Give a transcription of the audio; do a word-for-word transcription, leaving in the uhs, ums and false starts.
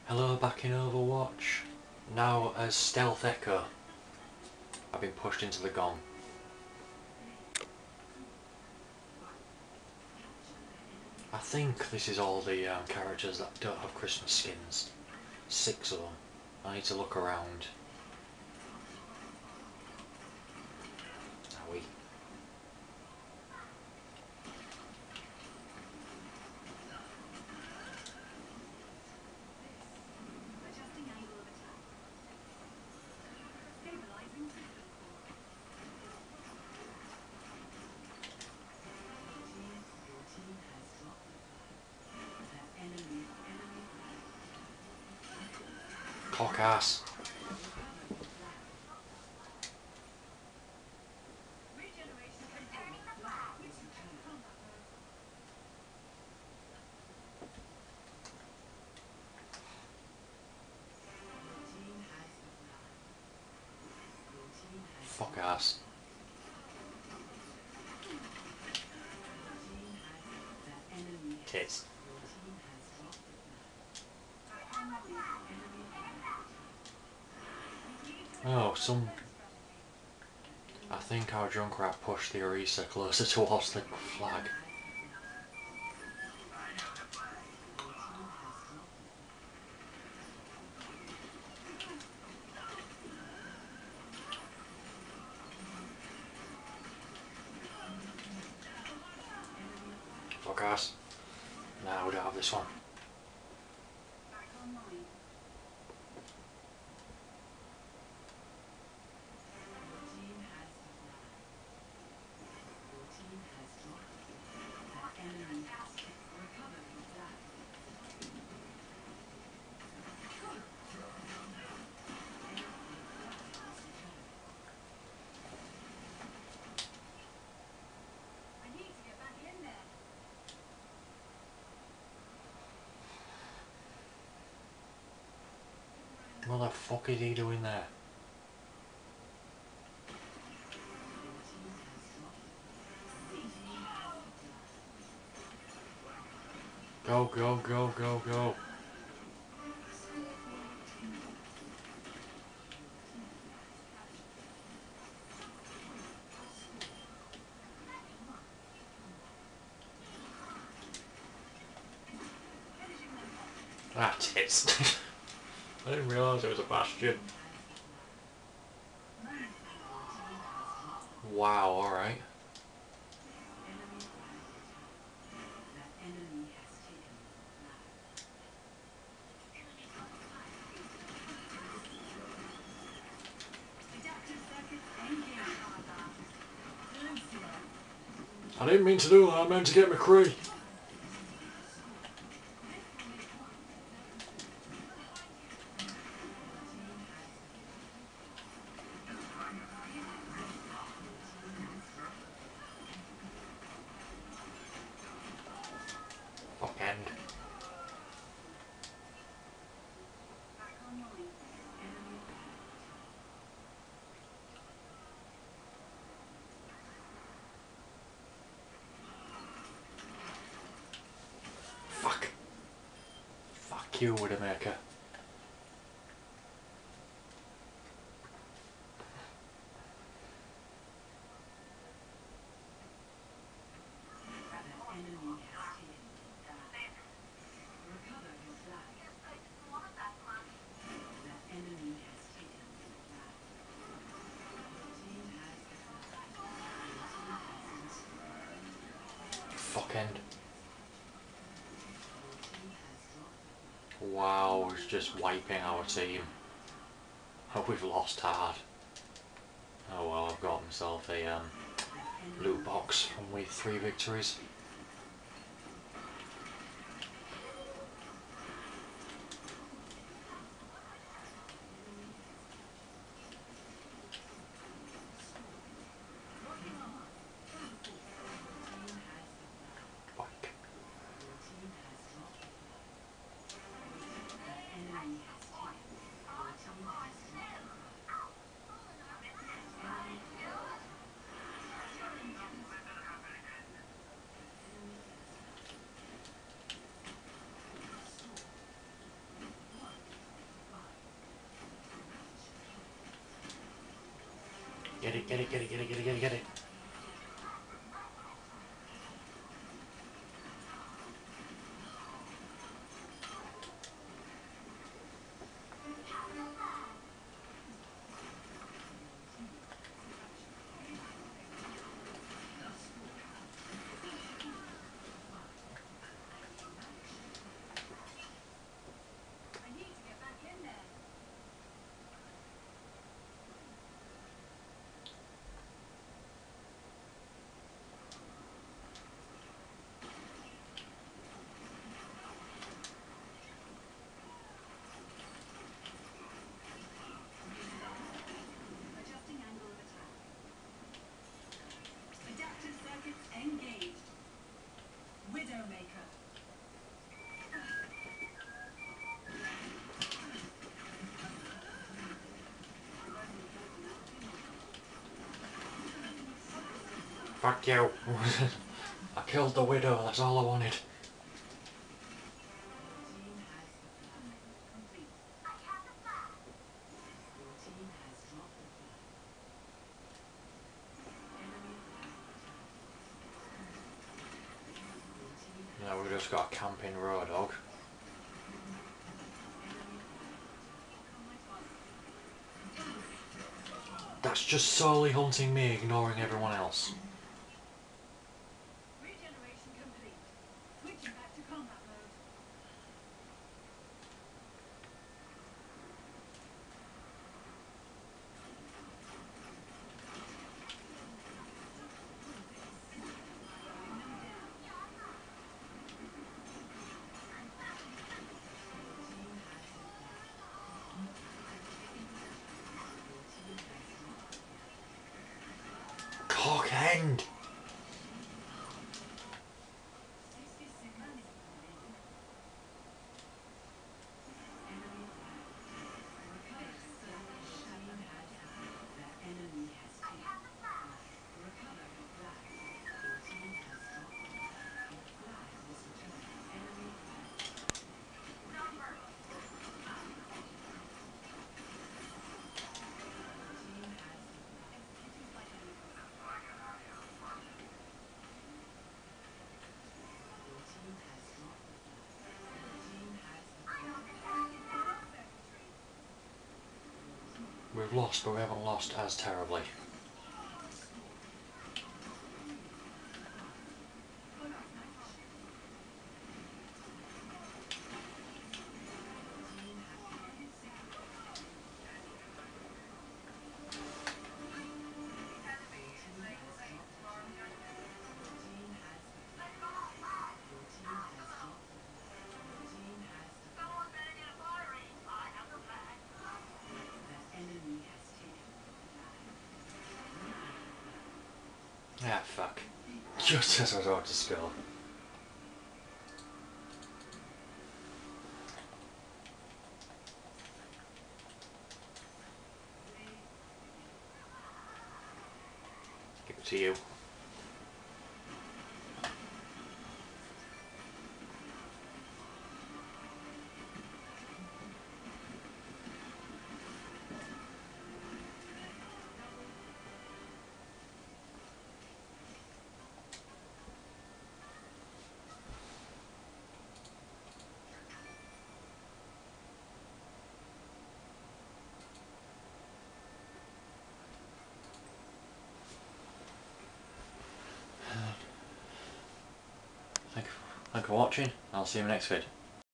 Hello, back in Overwatch. Now as Stealth Echo. I've been pushed into the gong. I think this is all the um, characters that don't have Christmas skins. Six of them. I need to look around. Are we? Cock ass. Fuck ass. Tits. Oh, some... I think our Junkrat pushed the Orisa closer towards the flag. Fuck ass. Nah, we don't have this one. What the fuck is he doing there? Go, go, go, go, go. Ah, tits. I didn't realise it was a Bastion. Wow, alright. I didn't mean to do that, I meant to get McCree. Fuck end. Fuck. Fuck you, Widowmaker. Fuck end. Wow, it's just wiping our team. Oh, we've lost hard. Oh well, I've got myself a um, loot box from with three victories. Fuck. Get it, get it, get it, get it, get it, get it, get it. Fuck you. I killed the widow, that's all I wanted. Now we've just got a camping road dog. That's just solely hunting me, ignoring everyone else. Cock end! We've lost, but we haven't lost as terribly. Ah, fuck. Just as I was about to spill. Give it to you. Thank you for watching. I'll see you in the next vid.